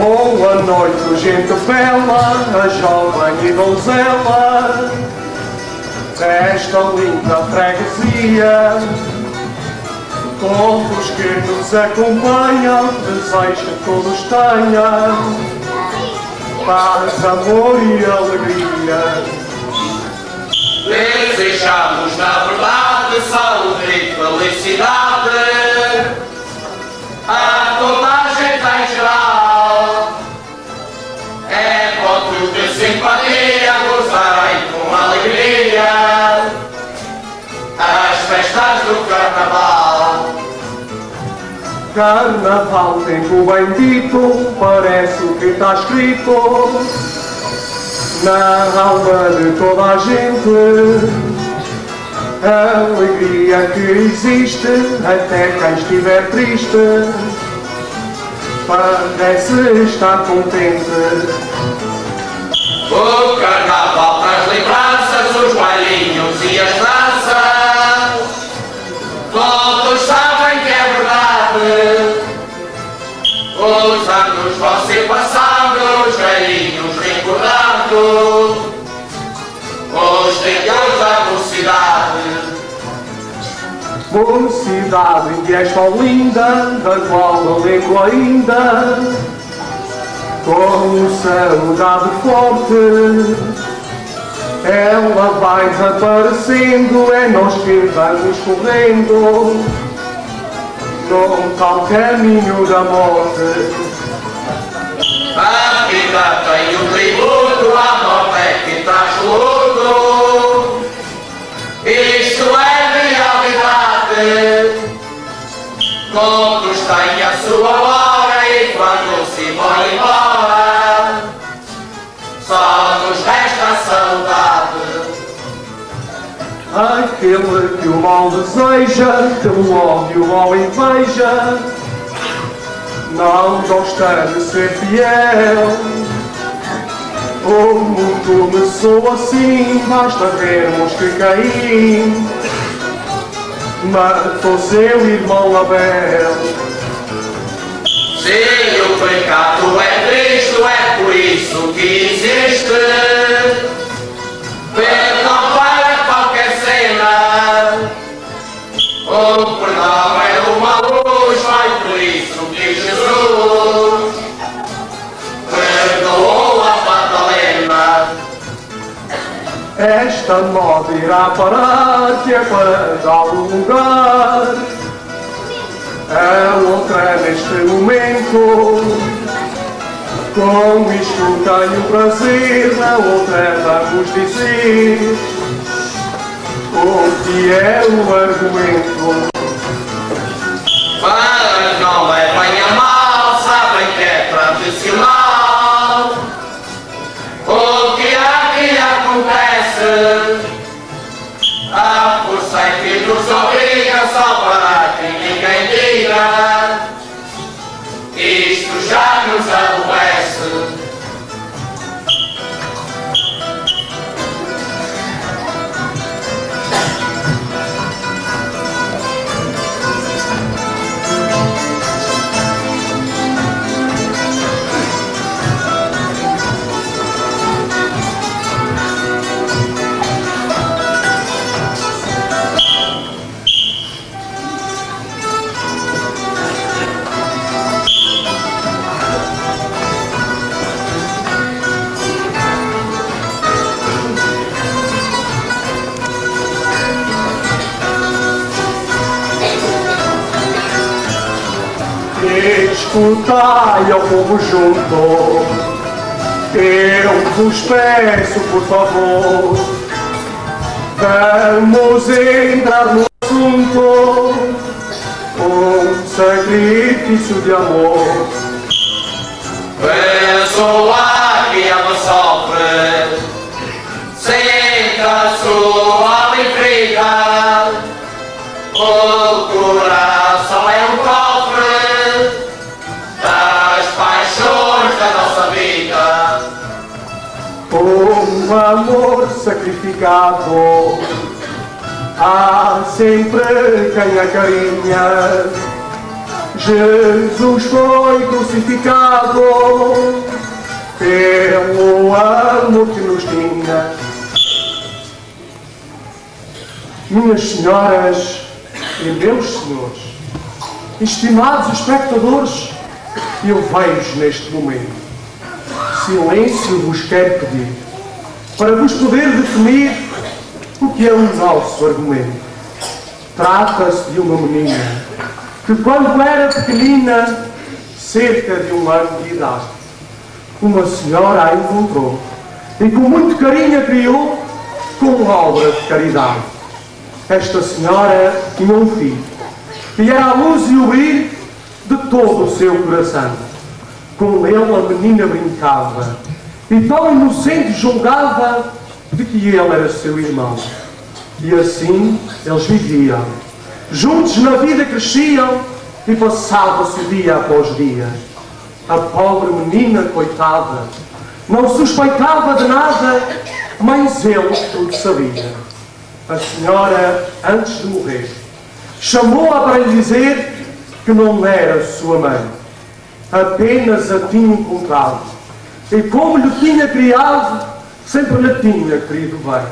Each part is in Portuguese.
Boa noite, gente bela, a jovem e donzela desta linda freguesia. Todos que nos acompanham, desejo que todos tenham paz, amor e alegria. Desejamos, na verdade, saúde e felicidade a toda a gente em geral. É votos de simpatia, gozarem com alegria as festas do Carnaval. Carnaval, tempo bendito, parece o que está escrito na alma de toda a gente. A alegria que existe, até quem estiver triste parece estar contente. O Carnaval traz lembranças, os bailinhos e as danças. Todos sabem que é verdade. Os anos vão se passando, os velhinhos recordando os tempos da mocidade. Mocidade que és tão linda, da qual não lembro ainda, com saudade forte. Ela vai desaparecendo, é nós que vamos correndo num tal caminho da morte. A vida tem um tributo, a morte é que traz luto. Isto é realidade. Todos têm a sua hora e quando se vão embora só nos resta a saudade. Aquele que o mal deseja, pelo ódio ou inveja, não gosta de ser fiel. O mundo começou assim, basta vermos que Caim matou seu irmão Abel. Se o pecado é Cristo, é por isso que existe perdão para qualquer cena. O perdão é uma luz, foi por isso que Jesus perdoou a Madalena. Esta moda irá parar, que é para dar lugar a outra neste momento. Com isto tenho prazer, na outra vamos dizer o que é o argumento. Mas não levem a mal, sabem que é tradicional. O que aqui acontece, a força é que nos obriga a salvar que ninguém diga. Isto já nos aborrece. Escutai ao povo junto, eu vos peço por favor, vamos entrar no assunto, um sacrifício de amor. Pessoa que ama sofre, senta a sua alegria, o coração é um cofre das paixões da nossa vida. Um amor sacrificado, há sempre quem acarinha, Jesus foi crucificado pelo amor que nos tinha. Minhas senhoras e meus senhores, estimados espectadores, eu vejo neste momento, silêncio vos quero pedir, para vos poder definir o que é o nosso argumento. Trata-se de uma menina que, quando era pequenina, cerca de 1 ano de idade, uma senhora a encontrou e com muito carinho a criou como obra de caridade. Esta senhora tinha um filho e era a luz e o brilho de todo o seu coração. Com ele a menina brincava e tão inocente julgava de que ele era seu irmão. E assim eles viviam. Juntos na vida cresciam e passava-se o dia após dia. A pobre menina, coitada, não suspeitava de nada, mas ele tudo sabia. A senhora, antes de morrer, chamou-a para lhe dizer que não era sua mãe, apenas a tinha encontrado, e como lhe tinha criado, sempre lhe tinha querido bem.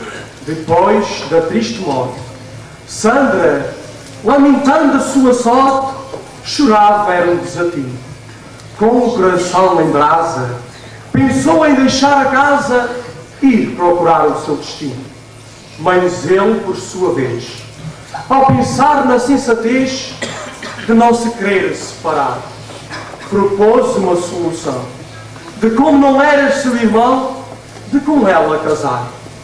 Depois da triste morte, Sandra, lamentando a sua sorte, chorava era um desatino. Com o coração em brasa, pensou em deixar a casa e ir procurar o seu destino. Mas ele, por sua vez, ao pensar na sensatez de não se querer separar, propôs uma solução, de como não era seu irmão, de com ela casar.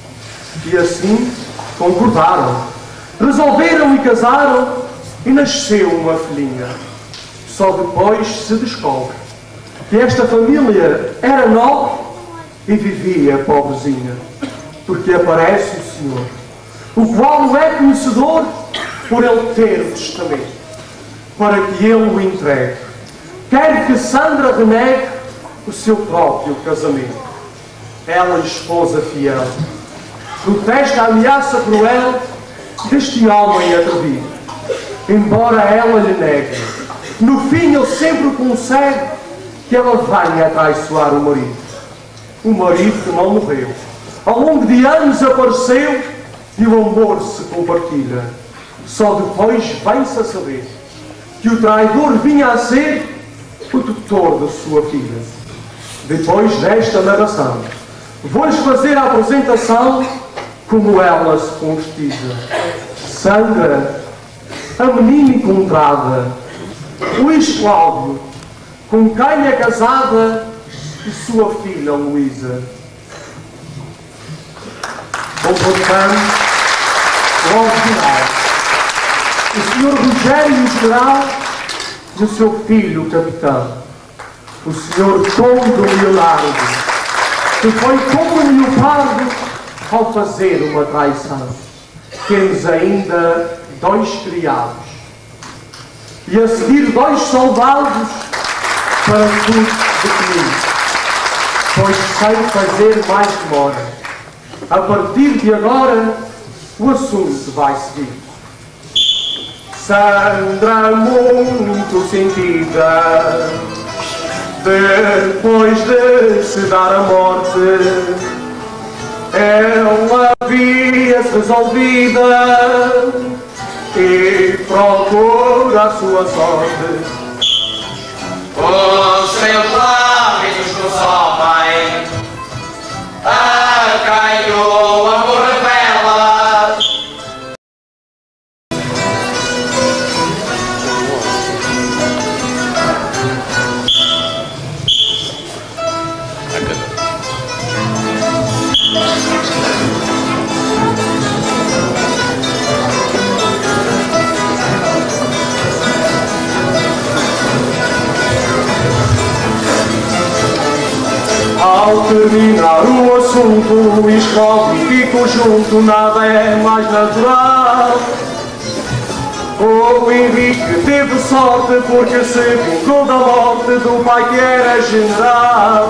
E assim concordaram, resolveram e casaram, e nasceu uma filhinha. Só depois se descobre que esta família era nobre e vivia pobrezinha, porque aparece o Senhor, o qual é conhecedor por ele ter o testamento, para que ele o entregue. Quer que Sandra renegue o seu próprio casamento. Ela, esposa fiel, protesta a ameaça cruel deste homem atrevido. Embora ela lhe negue, no fim ele sempre consegue que ela venha atraiçoar o marido. O marido que não morreu, ao longo de anos apareceu e o amor se compartilha. Só depois vem-se a saber que o traidor vinha a ser o tutor da sua filha. Depois desta narração, vou-lhes fazer a apresentação como ela se concretiza. Sandra, a menina encontrada, Luís Cláudio, com quem é casada, e sua filha Luísa. Completando o original, o Sr. Rogério Geral e o seu filho o capitão, o Sr. Conde Leonardo, que foi como um leopardo ao fazer uma traição. Temos ainda 2 criados e a seguir 2 soldados para tudo definir, pois sem fazer mais demora. A partir de agora o assunto vai seguir. Sandra, muito sentida, depois de se dar a morte, ela via-se resolvida e procura a sua sorte. Os seus lábios consomem, a quem o amor revela. Ao terminar o assunto, Luís Cláudio e fico junto, nada é mais natural. O Henrique teve sorte porque se vingou da morte do pai que era general.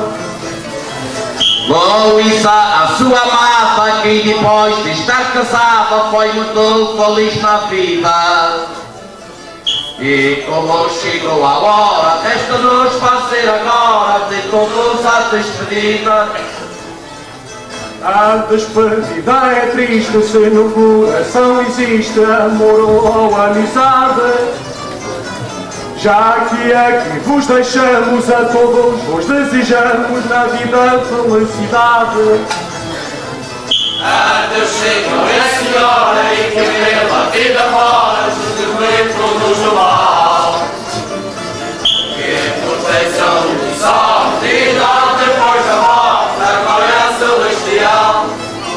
Luísa, a sua amada, que depois de estar casada foi muito feliz na vida. E como chegou a hora, resta-nos fazer agora de todos a despedida. A despedida é triste se no coração existe amor ou amizade. Já que aqui vos deixamos, a todos vos desejamos na vida felicidade. Adeus, Senhor e a Senhora, e que pela vida fora nos livros do mal. Que proteção e sorte e dá depois da morte a glória celestial.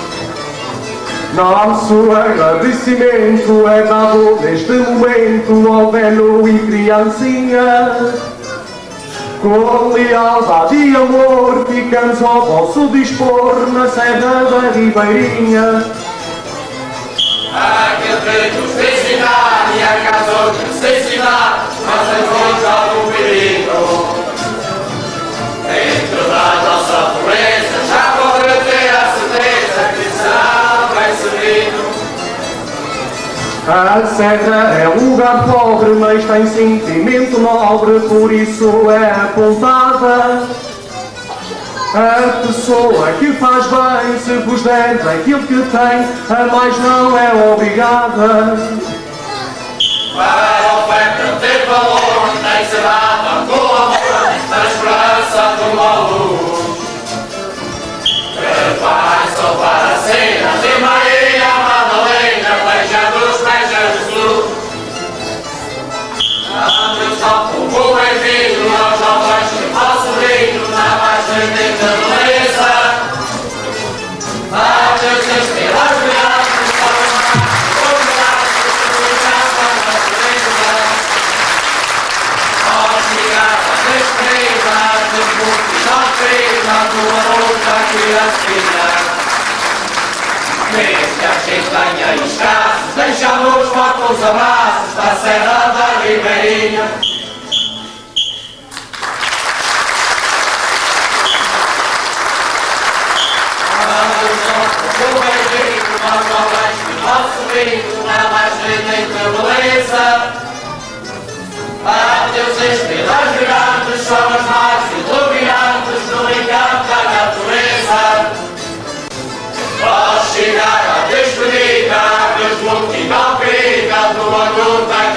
Nosso agradecimento é dado neste momento ao velho e criancinha. Com lealdade e amor ficamos ao vosso dispor na Serra da Ribeirinha. Aquele que nos fez ensinar e a casa que nos ensinar, mas encontra algum perigo. Dentro da nossa pobreza já pode ter a certeza que será bem servido. A Serra é um lugar pobre, mas tem sentimento nobre, por isso é apontada. A pessoa que faz bem, se vos der daquilo que tem, a mais não é obrigada. Para a oferta ter valor, tem que ser dada com amor, na esperança de uma luz. Prepare-se para a cena de Maria Madalena, beijando os pés de Jesus. Adeus ao povo bem-vindo, aos jovens que façam rindo, na mais bendita beleza. Adeus, estrelas brilhantes, para o mar, obrigados por ligar a natureza. Obrigada, despedida, de muito sofrida, tua outra criancinha. Mesmo que a gente tenha escassos, deixamos fortes abraços da Serra da Ribeirinha. O bem-vindo, nós jovens que nosso vindo, na mais bendita beleza. Adeus, estrelas brilhantes, são as mais iluminantes no encanto da natureza. Ao chegar a despedida, Deus muito não periga, tua luta